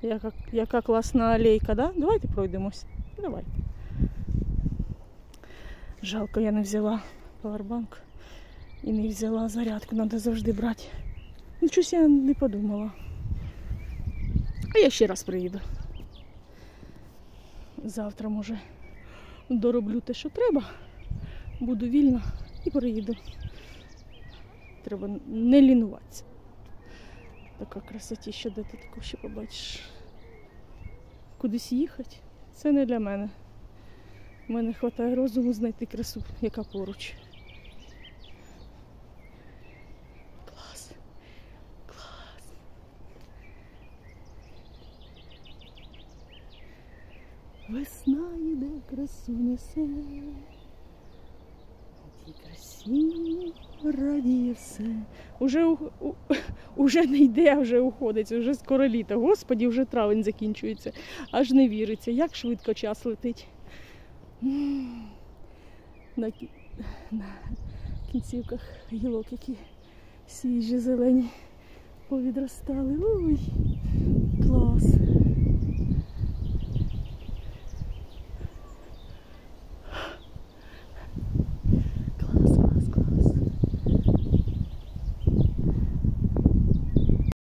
яка класна алейка, да? Давайте пройдемось. Давайте. Жалко, я не взяла павербанк і не взяла зарядку, треба завжди брати. Ну, щось я не подумала. А я ще раз приїду. Завтра, може, дороблю те, що треба. Буду вільна і приїду. Треба не лінуватися. Така красотища, де ти таку ще побачиш. Кудись їхати – це не для мене. У мене вистачає розуму знайти красу, яка поруч. Клас. Клас. Весна йде, красу несе. Тій красі радіє все. Уже не йде, а вже уходить, вже скоро літо. Господі, вже травень закінчується. Аж не віриться, як швидко час летить. На кінцівках гілок, які свіжі, зелені, повідростали. Ой, клас.